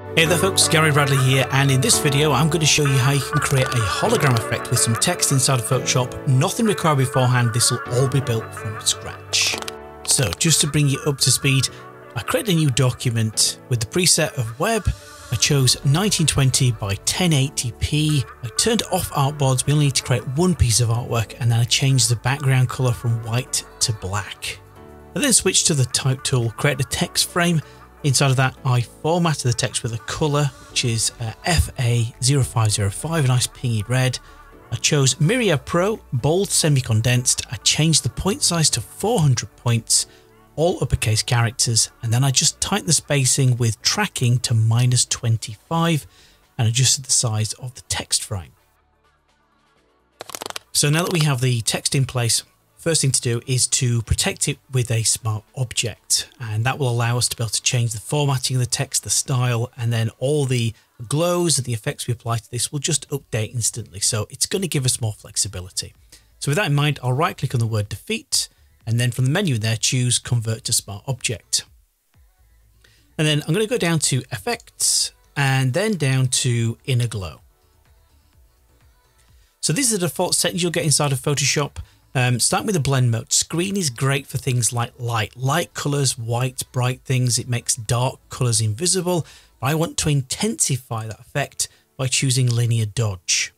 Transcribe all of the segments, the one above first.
Hey there folks, Gary Bradley here, and in this video I'm going to show you how you can create a hologram effect with some text inside of Photoshop. Nothing required beforehand, this will all be built from scratch. So just to bring you up to speed, I created a new document with the preset of web. I chose 1920 by 1080p. I turned off artboards. We only need to create one piece of artwork, and then I changed the background color from white to black. I then switched to the type tool, created a text frame. Inside of that, I formatted the text with a colour, which is FA0505, a nice pingy red. I chose Myriad Pro, bold semi-condensed. I changed the point size to 400 points, all uppercase characters, and then I just tightened the spacing with tracking to -25 and adjusted the size of the text frame. So now that we have the text in place, first thing to do is to protect it with a smart object, and that will allow us to be able to change the formatting of the text, the style, and then all the glows and the effects we apply to this will just update instantly. So it's going to give us more flexibility. So with that in mind, I'll right click on the word defeat, and then from the menu there, choose convert to smart object. And then I'm going to go down to effects and then down to inner glow. So these are the default settings you'll get inside of Photoshop. Starting with the blend mode. Screen is great for things like light colors, white, bright things. It makes dark colors invisible. But I want to intensify that effect by choosing linear dodge.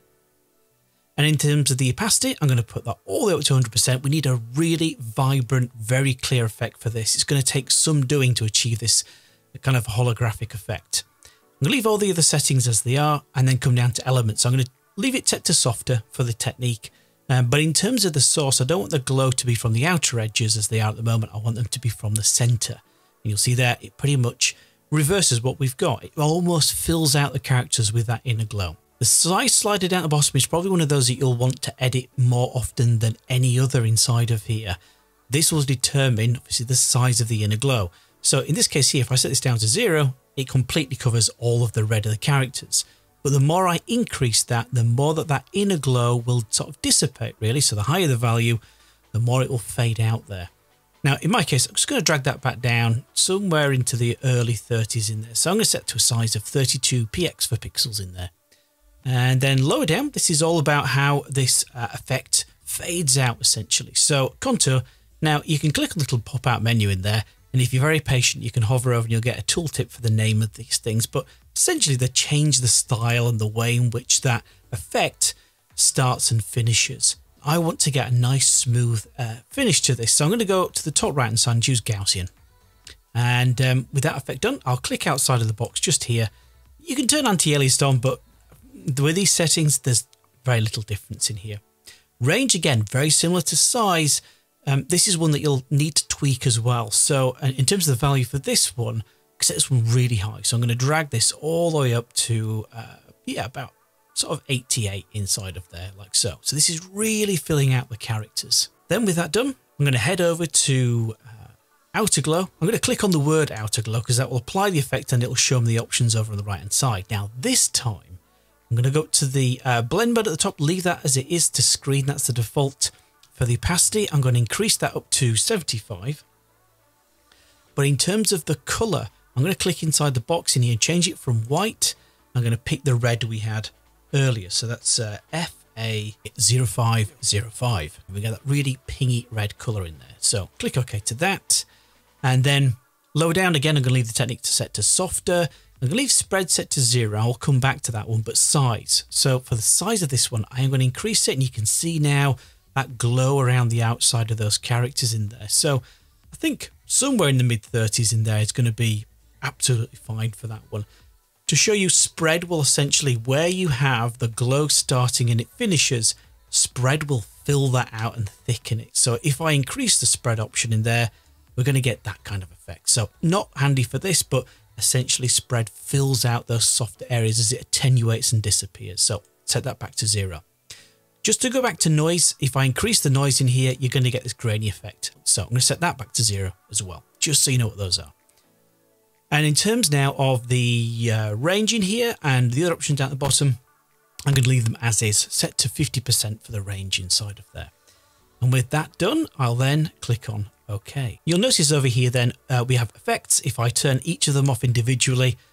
And in terms of the opacity, I'm going to put that all the way up to 100%. We need a really vibrant, very clear effect for this. It's going to take some doing to achieve this kind of holographic effect. I'm going to leave all the other settings as they are and then come down to elements. So I'm going to leave it set to softer for the technique. But in terms of the source, I don't want the glow to be from the outer edges as they are at the moment. I want them to be from the center. And you'll see there, it pretty much reverses what we've got. It almost fills out the characters with that inner glow. The size slider down at the bottom is probably one of those that you'll want to edit more often than any other inside of here. This will determine, obviously, the size of the inner glow. So in this case here, if I set this down to 0, it completely covers all of the red of the characters. But the more I increase that, the more that inner glow will sort of dissipate, really. So the higher the value, the more it will fade out there. Now, in my case, I'm just going to drag that back down somewhere into the early 30s in there. So I'm going to set to a size of 32 px for pixels in there. And then lower down, this is all about how this effect fades out, essentially. So contour. Now, you can click on the little pop-out menu in there. And if you're very patient, you can hover over and you'll get a tooltip for the name of these things. But essentially, they change the style and the way in which that effect starts and finishes. I want to get a nice, smooth finish to this. So I'm going to go up to the top right-hand side and choose Gaussian. And with that effect done, I'll click outside of the box just here. You can turn anti-aliased on, but with these settings, there's very little difference in here. Range, again, very similar to size. This is one that you'll need to tweak as well. So in terms of the value for this one, I set this one really high. So I'm going to drag this all the way up to, about sort of 88 inside of there, like so. So this is really filling out the characters. Then with that done, I'm going to head over to Outer Glow. I'm going to click on the word Outer Glow because that will apply the effect and it will show me the options over on the right-hand side. Now this time, I'm going to go up to the blend mode at the top, leave that as it is to screen. That's the default. For the opacity, I'm going to increase that up to 75. But in terms of the color, I'm going to click inside the box in here and change it from white. I'm going to pick the red we had earlier. So that's FA0505. We get that really pingy red color in there. So click OK to that. And then lower down again, I'm going to leave the technique to set to softer. I'm going to leave spread set to 0. I'll come back to that one, but size. So for the size of this one, I am going to increase it, and you can see now that glow around the outside of those characters in there. So I think somewhere in the mid-30s in there is going to be absolutely fine for that one. To show you, spread will essentially, where you have the glow starting and it finishes, spread will fill that out and thicken it. So if I increase the spread option in there, we're going to get that kind of effect. So not handy for this, but essentially spread fills out those softer areas as it attenuates and disappears. So set that back to 0. Just to go back to noise, if I increase the noise in here, you're going to get this grainy effect. So I'm going to set that back to 0 as well, just so you know what those are. And in terms now of the range in here and the other options down at the bottom, I'm going to leave them as is, set to 50% for the range inside of there. And with that done, I'll then click on OK. You'll notice over here then we have effects. If I turn each of them off individually,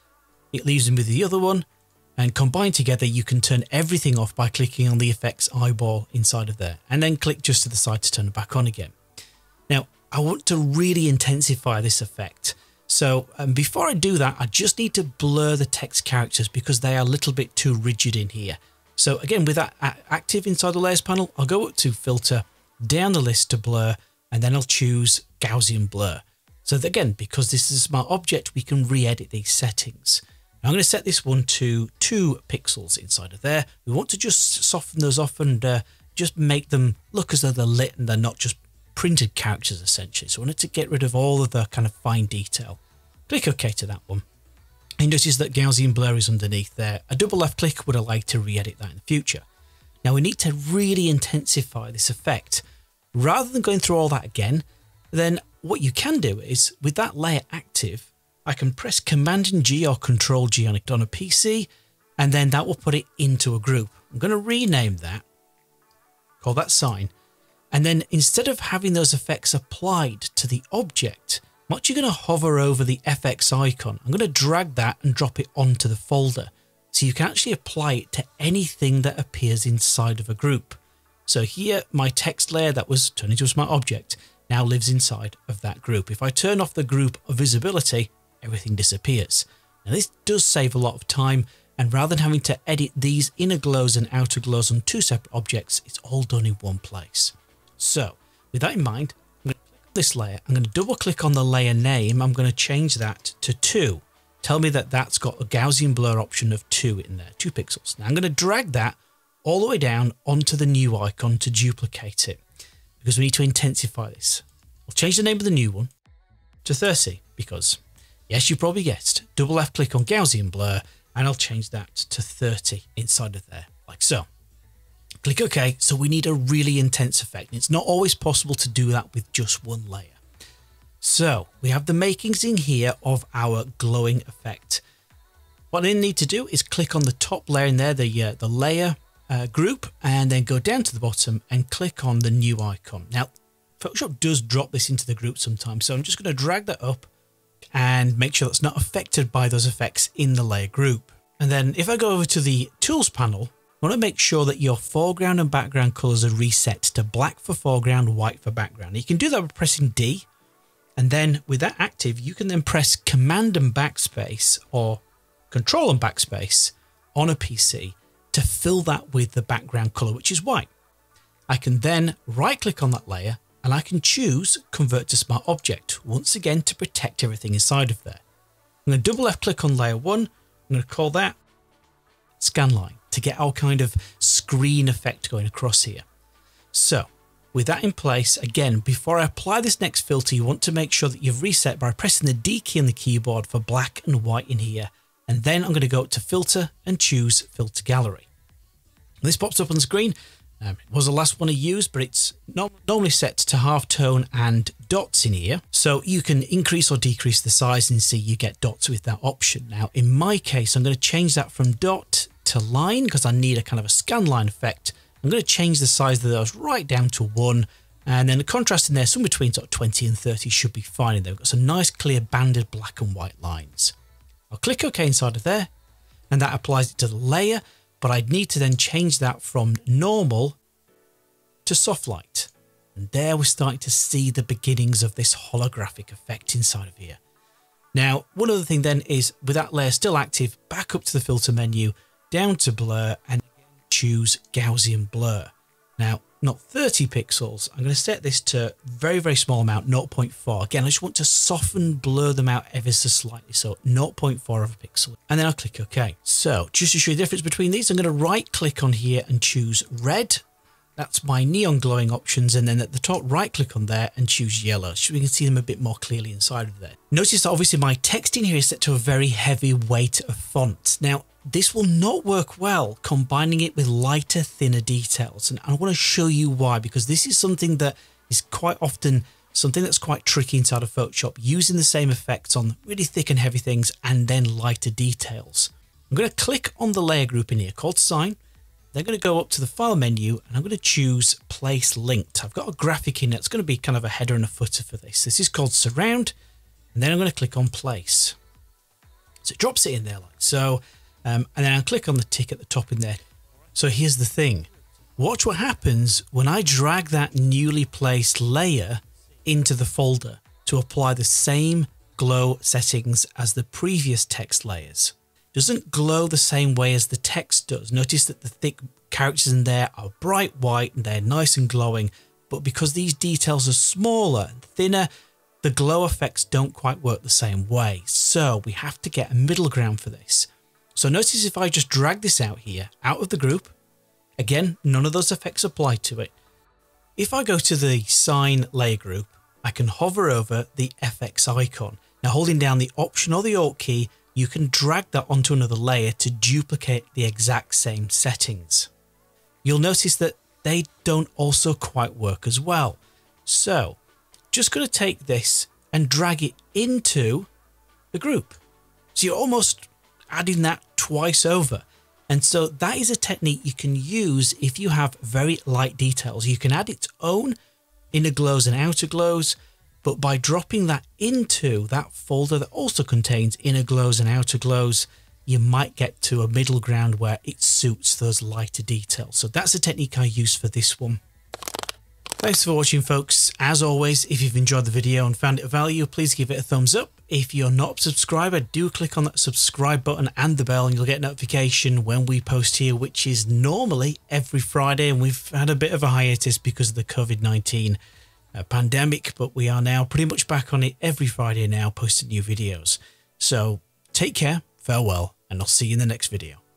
it leaves them with the other one, and combined together you can turn everything off by clicking on the effects eyeball inside of there, and then click just to the side to turn it back on again. Now I want to really intensify this effect, so before I do that I just need to blur the text characters because they are a little bit too rigid in here. So again, with that active inside the layers panel, I'll go up to filter, down the list to blur, and then I'll choose Gaussian blur. So that, again, because this is a smart object, we can re-edit these settings. Now I'm going to set this one to 2 pixels inside of there. We want to just soften those off and just make them look as though they're lit and they're not just printed characters essentially. So I wanted to get rid of all of the kind of fine detail. Click OK to that one. You notice that Gaussian blur is underneath there. A double left click would allow you to re-edit that in the future. Now we need to really intensify this effect. Rather than going through all that again, then what you can do is, with that layer active, I can press Command and G or Control G on a PC, and then that will put it into a group. I'm going to rename that, call that sign, and then instead of having those effects applied to the object, I'm actually going to hover over the FX icon. I'm going to drag that and drop it onto the folder. So you can actually apply it to anything that appears inside of a group. So here, my text layer that was turned into a smart object now lives inside of that group. If I turn off the group visibility, everything disappears. Now this does save a lot of time, and rather than having to edit these inner glows and outer glows on 2 separate objects, it's all done in one place. So with that in mind, I'm going to click on this layer. I'm going to double click on the layer name. I'm going to change that to 2. Tell me that that's got a Gaussian blur option of 2 in there, 2 pixels. Now I'm going to drag that all the way down onto the new icon to duplicate it, because we need to intensify this. I'll change the name of the new one to 30 because, yes, you probably guessed, double left click on Gaussian blur, and I'll change that to 30 inside of there, like so. Click OK. So we need a really intense effect. It's not always possible to do that with just one layer. So we have the makings in here of our glowing effect. What I need to do is click on the top layer in there, the layer group, and then go down to the bottom and click on the new icon. Now, Photoshop does drop this into the group sometimes, so I'm just going to drag that up and make sure that's not affected by those effects in the layer group. And then if I go over to the tools panel, I want to make sure that your foreground and background colors are reset to black for foreground, white for background. You can do that by pressing D, and then with that active, you can then press Command and Backspace or Control and Backspace on a PC to fill that with the background color, which is white. I can then right click on that layer and I can choose Convert to Smart Object, once again to protect everything inside of there. I'm going to double left click on layer 1. I'm going to call that Scanline to get our kind of screen effect going across here. So with that in place, again, before I apply this next filter, you want to make sure that you've reset by pressing the D key on the keyboard for black and white in here. And then I'm going to go up to Filter and choose Filter Gallery. This pops up on the screen. It was the last one I used, but it's normally set to halftone and dots in here. So you can increase or decrease the size and see you get dots with that option. Now, in my case, I'm going to change that from dot to line because I need a kind of a scan line effect. I'm going to change the size of those right down to 1. And then the contrast in there, somewhere between sort of 20 and 30 should be fine in there. We've got some nice clear banded black and white lines. I'll click OK inside of there, and that applies it to the layer, but I'd need to then change that from normal to soft light. And there we're starting to see the beginnings of this holographic effect inside of here. Now, one other thing then is with that layer still active, back up to the filter menu, down to blur, and choose Gaussian blur. Now, not 30 pixels. I'm going to set this to very, very small amount, 0.4. Again, I just want to soften, blur them out ever so slightly. So 0.4 of a pixel. And then I'll click OK. So just to show you the difference between these, I'm going to right click on here and choose red. That's my neon glowing options. And then at the top, right click on there and choose yellow, so we can see them a bit more clearly inside of there. Notice that obviously my text in here is set to a very heavy weight of font. Now, this will not work well combining it with lighter, thinner details. And I want to show you why, because this is something that is quite often something that's quite tricky inside of Photoshop, using the same effects on really thick and heavy things and then lighter details. I'm going to click on the layer group in here called Sign. Then I'm going to go up to the file menu and I'm going to choose Place Linked. I've got a graphic in it. It's going to be kind of a header and a footer for this. This is called Surround. And then I'm going to click on Place. So it drops it in there like so. And then I'll click on the tick at the top in there. So here's the thing. Watch what happens when I drag that newly placed layer into the folder to apply the same glow settings as the previous text layers. It doesn't glow the same way as the text does. Notice that the thick characters in there are bright white and they're nice and glowing, but because these details are smaller and thinner, the glow effects don't quite work the same way. So we have to get a middle ground for this. So notice if I just drag this out here, out of the group, again, none of those effects apply to it. If I go to the sign layer group, I can hover over the FX icon. Now holding down the Option or the Alt key, you can drag that onto another layer to duplicate the exact same settings. You'll notice that they don't also quite work as well. So just going to take this and drag it into the group. So you're almost adding that twice over. And so that is a technique you can use if you have very light details. You can add its own inner glows and outer glows, but by dropping that into that folder that also contains inner glows and outer glows, you might get to a middle ground where it suits those lighter details. So that's a technique I use for this one. Thanks for watching, folks. As always, if you've enjoyed the video and found it of value, please give it a thumbs up. If you're not a subscriber, do click on that subscribe button and the bell and you'll get notification when we post here, which is normally every Friday. And we've had a bit of a hiatus because of the COVID-19 pandemic, but we are now pretty much back on it every Friday now, posting new videos. So take care, farewell, and I'll see you in the next video.